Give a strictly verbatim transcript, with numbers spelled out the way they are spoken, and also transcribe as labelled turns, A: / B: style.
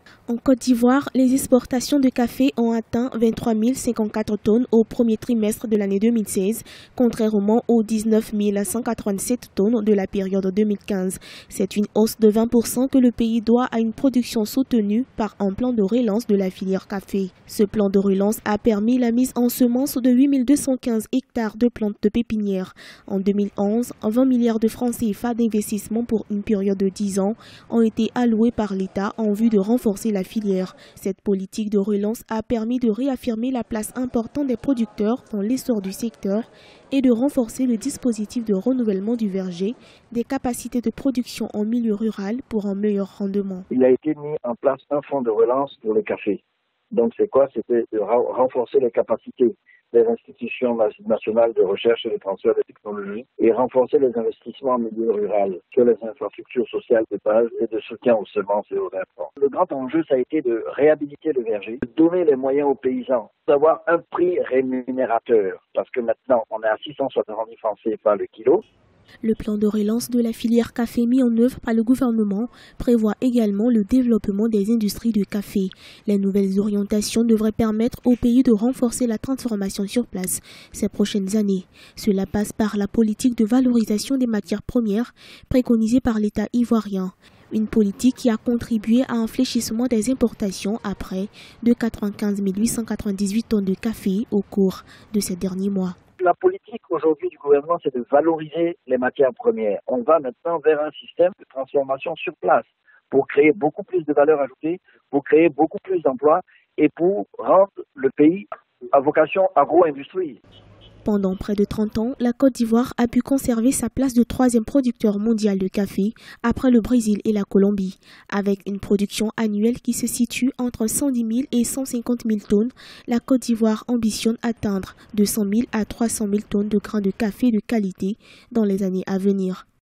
A: En Côte d'Ivoire, les exportations de café ont atteint vingt-trois mille cinquante-quatre tonnes au premier trimestre de l'année deux mille seize, contrairement aux dix-neuf mille cent quatre-vingt-sept tonnes de la période deux mille quinze. C'est une hausse de vingt pour cent que le pays doit à une production soutenue par un plan de relance de la filière café. Ce plan de relance a permis la mise en semences de huit mille deux cent quinze hectares de plantes de pépinière. En deux mille onze, vingt milliards de francs C F A d'investissement pour une période de dix ans ont été alloués par l'État en vue de renforcer la filière. Cette politique de relance a permis de réaffirmer la place importante des producteurs dans l'essor du secteur et de renforcer le dispositif de renouvellement du verger, des capacités de production en milieu rural pour un meilleur rendement.
B: Il a été mis en place un fonds de relance pour le café. Donc c'est quoi? C'était de renforcer les capacités des institutions nationales de recherche et de transfert de technologies et renforcer les investissements en milieu rural sur les infrastructures sociales de base et de soutien aux semences et aux intrants. Le grand enjeu, ça a été de réhabiliter le verger, de donner les moyens aux paysans, d'avoir un prix rémunérateur, parce que maintenant on est à six cent soixante-dix francs C F A le kilo.
A: Le plan de relance de la filière café mis en œuvre par le gouvernement prévoit également le développement des industries de café. Les nouvelles orientations devraient permettre au pays de renforcer la transformation sur place ces prochaines années. Cela passe par la politique de valorisation des matières premières préconisée par l'État ivoirien. Une politique qui a contribué à un fléchissement des importations à près de quatre-vingt-quinze mille huit cent quatre-vingt-dix-huit tonnes de café au cours de ces derniers mois.
B: La politique aujourd'hui du gouvernement, c'est de valoriser les matières premières. On va maintenant vers un système de transformation sur place pour créer beaucoup plus de valeur ajoutée, pour créer beaucoup plus d'emplois et pour rendre le pays à vocation agro-industrie.
A: Pendant près de trente ans, la Côte d'Ivoire a pu conserver sa place de troisième producteur mondial de café après le Brésil et la Colombie. Avec une production annuelle qui se situe entre cent dix mille et cent cinquante mille tonnes, la Côte d'Ivoire ambitionne atteindre deux cent mille à trois cent mille tonnes de grains de café de qualité dans les années à venir.